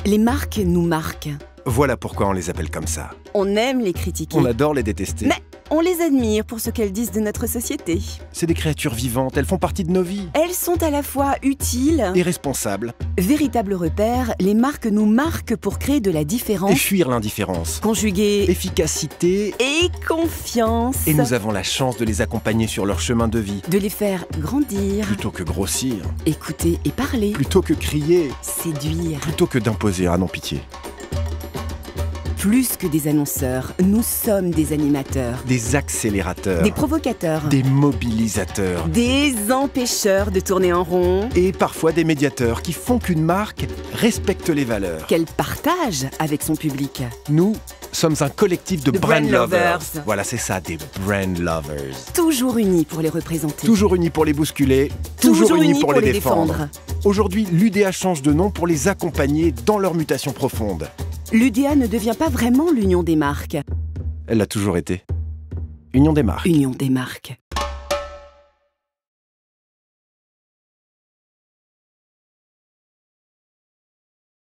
Les marques nous marquent. Voilà pourquoi on les appelle comme ça. On aime les critiquer. On adore les détester. Mais on les admire pour ce qu'elles disent de notre société. C'est des créatures vivantes, elles font partie de nos vies. Elles sont à la fois utiles Et responsables. Véritables repères, les marques nous marquent pour créer de la différence. Et fuir l'indifférence. Conjuguer Efficacité. et confiance. Et nous avons la chance de les accompagner sur leur chemin de vie. De les faire grandir. Plutôt que grossir. Écouter et parler. Plutôt que crier. Séduire. Plutôt que d'imposer. Ah non, pitié. Plus que des annonceurs, nous sommes des animateurs. Des accélérateurs. Des provocateurs. Des mobilisateurs. Des empêcheurs de tourner en rond. Et parfois des médiateurs qui font qu'une marque respecte les valeurs. Qu'elle partage avec son public. Nous sommes un collectif de brand brand lovers. lovers. Voilà, c'est ça, des brand lovers. Toujours unis pour les représenter. Toujours unis pour les bousculer, toujours unis pour les défendre. Aujourd'hui, l'UDA change de nom pour les accompagner dans leur mutation profonde. L'UDA ne devient pas vraiment l'union des marques. Elle l'a toujours été. Union des marques. Union des marques.